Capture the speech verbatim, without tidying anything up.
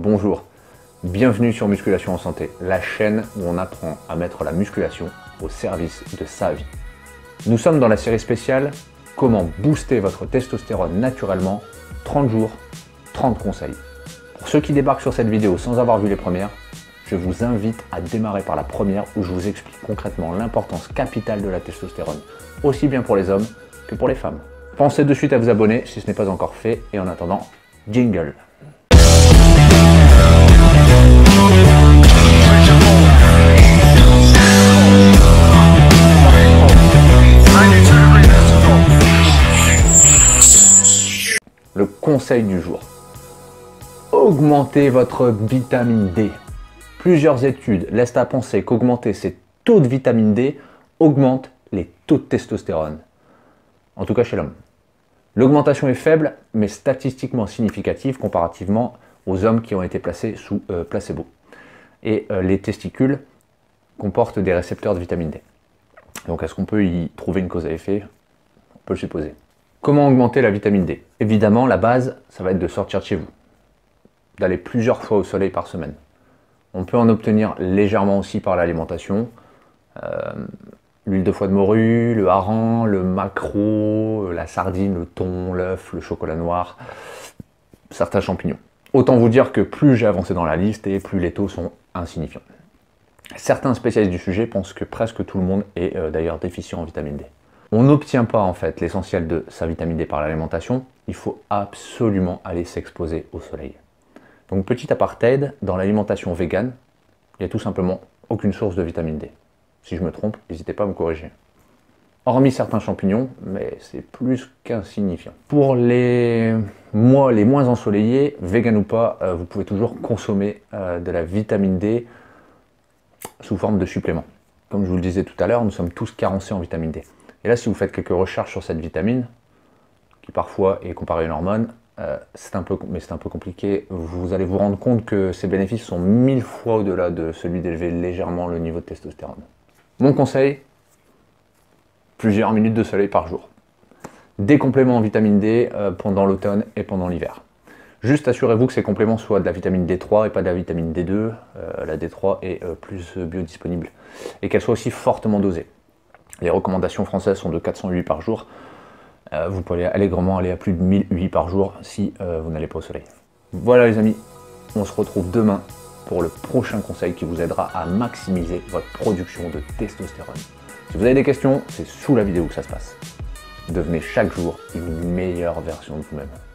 Bonjour, bienvenue sur Musculation en Santé, la chaîne où on apprend à mettre la musculation au service de sa vie. Nous sommes dans la série spéciale « Comment booster votre testostérone naturellement, trente jours, trente conseils ». Pour ceux qui débarquent sur cette vidéo sans avoir vu les premières, je vous invite à démarrer par la première où je vous explique concrètement l'importance capitale de la testostérone, aussi bien pour les hommes que pour les femmes. Pensez de suite à vous abonner si ce n'est pas encore fait et en attendant, jingle. Le conseil du jour. Augmentez votre vitamine D. Plusieurs études laissent à penser qu'augmenter ces taux de vitamine D augmente les taux de testostérone. En tout cas chez l'homme. L'augmentation est faible, mais statistiquement significative comparativement aux hommes qui ont été placés sous euh, placebo. Et euh, les testicules comportent des récepteurs de vitamine D. Donc est-ce qu'on peut y trouver une cause à effet? On peut le supposer. Comment augmenter la vitamine D? Évidemment, la base, ça va être de sortir de chez vous, d'aller plusieurs fois au soleil par semaine. On peut en obtenir légèrement aussi par l'alimentation. Euh, L'huile de foie de morue, le hareng, le maquereau, la sardine, le thon, l'œuf, le chocolat noir, certains champignons. Autant vous dire que plus j'ai avancé dans la liste et plus les taux sont insignifiants. Certains spécialistes du sujet pensent que presque tout le monde est euh, d'ailleurs déficient en vitamine D. On n'obtient pas en fait l'essentiel de sa vitamine D par l'alimentation, il faut absolument aller s'exposer au soleil. Donc petit apartheid, dans l'alimentation végane, il n'y a tout simplement aucune source de vitamine D. Si je me trompe, n'hésitez pas à me corriger. Hormis certains champignons, mais c'est plus qu'insignifiant. Pour les mois les moins ensoleillés, vegan ou pas, euh, vous pouvez toujours consommer euh, de la vitamine D sous forme de supplément. Comme je vous le disais tout à l'heure, nous sommes tous carencés en vitamine D. Et là, si vous faites quelques recherches sur cette vitamine, qui parfois est comparée à une hormone, euh, c'est un peu, mais c'est un peu compliqué, vous allez vous rendre compte que ses bénéfices sont mille fois au-delà de celui d'élever légèrement le niveau de testostérone. Mon conseil, plusieurs minutes de soleil par jour. Des compléments en vitamine D euh, pendant l'automne et pendant l'hiver. Juste assurez-vous que ces compléments soient de la vitamine D trois et pas de la vitamine D deux. Euh, la D trois est euh, plus biodisponible. Et qu'elle soit aussi fortement dosée. Les recommandations françaises sont de quatre cents U I par jour. Euh, vous pouvez allègrement aller à plus de mille U I par jour si euh, vous n'allez pas au soleil. Voilà les amis, on se retrouve demain pour le prochain conseil qui vous aidera à maximiser votre production de testostérone. Si vous avez des questions, c'est sous la vidéo que ça se passe. Devenez chaque jour une meilleure version de vous-même.